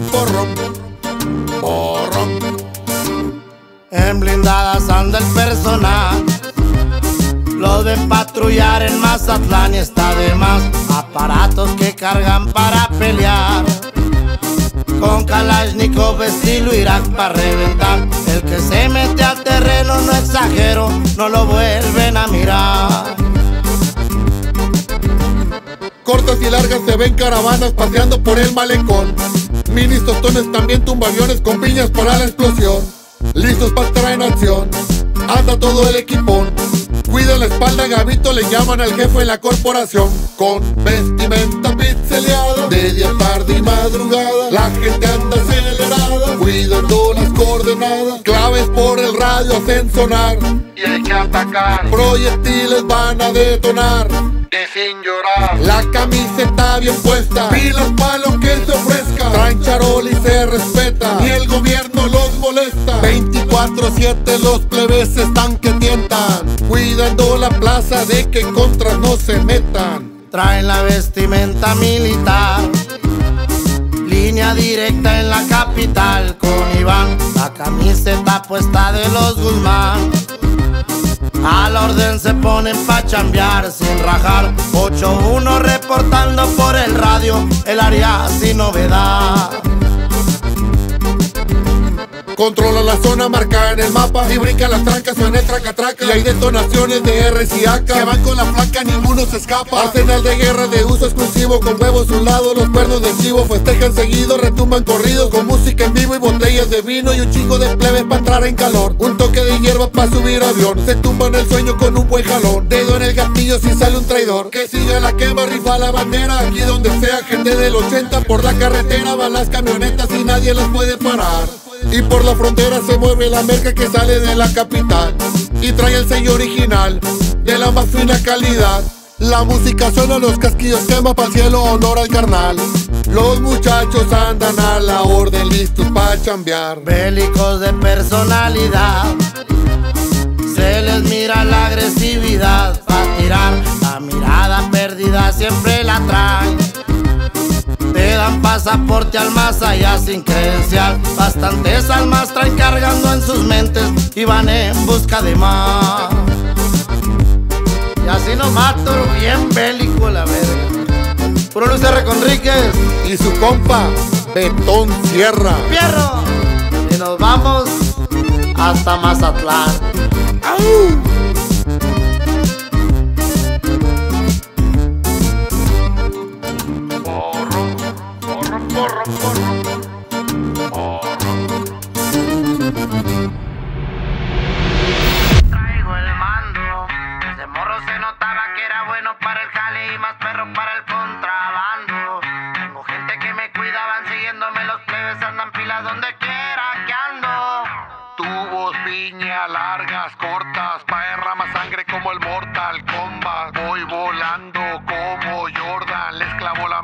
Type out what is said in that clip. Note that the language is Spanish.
porrón, porrón. En blindadas anda el personal, los ven patrullar en Mazatlán y está de más. Aparatos que cargan para pelear, con Kalashnikov estilo Irak para reventar. El que se mete al terreno, no exagero, no lo vuelven a mirar. Cortas y largas se ven caravanas paseando por el malecón. Minis tostones también tumbaviones con piñas para la explosión. Listos para estar en acción, anda todo el equipón. Cuida la espalda, Gabito le llaman al jefe de la corporación. Con vestimenta pixeleada, de día, tarde y madrugada, la gente anda acelerada, cuidando las coordenadas. Claves por el radio hacen sonar y hay que atacar. Proyectiles van a detonar y sin llorar. La camiseta bien puesta, pilas pa' lo que se ofrezca. Traen charol y se respeta, y el gobierno los molesta. 24/7 los plebes están que tientan, cuidando la plaza de que contras no se metan. Traen la vestimenta militar, línea directa en la capital con Iván. La camiseta puesta de los Guzmán, a la orden se ponen pa' chambear sin rajar. 8-1 reportando por el radio, el área sin novedad. Controla la zona marcada en el mapa y brinca las trancas, suena el traca-traca. Y hay detonaciones de R y AK que van con la placa, ninguno se escapa. Arsenal de guerra de uso exclusivo, con huevos a un lado, los cuernos de chivo. Festejan seguido, retumban corridos, con música en vivo y botellas de vino. Y un chingo de plebes pa' entrar en calor, un toque de hierba pa' subir avión. Se tumban el sueño con un buen jalón, dedo en el gatillo si sale un traidor. Que siga la quema, rifa la bandera, aquí donde sea. Gente del 80 por la carretera, van las camionetas y nadie las puede parar. Y por la frontera se mueve la merca que sale de la capital y trae el sello original de la más fina calidad. La música suena, los casquillos quema pa'l cielo, honor al carnal. Los muchachos andan a la orden, listos pa' chambear. Bélicos de personalidad, se les mira la agresividad. Pa' tirar, la mirada perdida siempre la traen. Te dan pasaporte al más allá sin credencial. Bastantes almas traen cargando en sus mentes y van en busca de más. Y así nos mato, bien bélico la verga. Puro Luis R. Conríquez y su compa Betón Sierra. ¡Fierro! Y nos vamos hasta Mazatlán. ¡Au! Traigo el mando, desde morro se notaba que era bueno para el jale y más perro para el contrabando. Tengo gente que me cuida, van siguiéndome los plebes, andan pilas donde quiera que ando. Tubos, piña, largas, cortas, pa' derramar sangre como el Mortal Kombat. Voy volando como Jordan, les clavo la